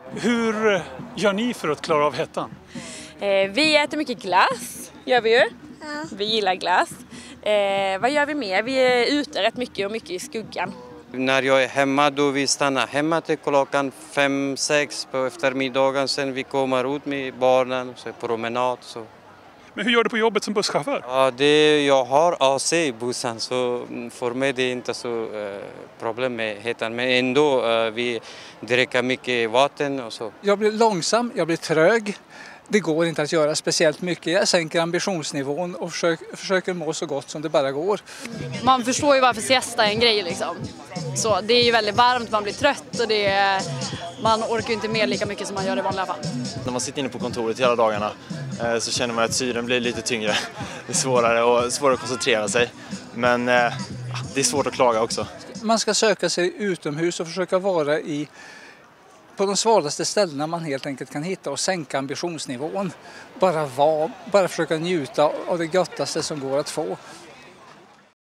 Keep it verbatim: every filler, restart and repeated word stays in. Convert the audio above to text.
Hur gör ni för att klara av hettan? Eh, vi äter mycket glass, gör vi ju. Ja. Vi gillar glass. Eh, vad gör vi mer? Vi är ute rätt mycket och mycket i skuggan. När jag är hemma då vi stannar hemma till klockan fem, sex på eftermiddagen. Sen vi kommer ut med barnen och så promenad. Så. Men hur gör du på jobbet som busschaufför? Ja, det, jag har A C i bussen så för mig det är inte så eh, problem med hettan. Men ändå eh, vi dricker mycket vatten och så. Jag blir långsam, jag blir trög. Det går inte att göra speciellt mycket. Jag sänker ambitionsnivån och försöker, försöker må så gott som det bara går. Man förstår ju varför siesta är en grej liksom. Så det är ju väldigt varmt, man blir trött och det är, man orkar ju inte med lika mycket som man gör i vanliga fall. När man sitter inne på kontoret hela dagarna eh, så känner man att syren blir lite tyngre. Det är svårare och svårare att koncentrera sig. Men eh, det är svårt att klaga också. Man ska söka sig utomhus och försöka vara i på de svåraste ställena man helt enkelt kan hitta och sänka ambitionsnivån. Bara vara, bara försöka njuta av det göttaste som går att få.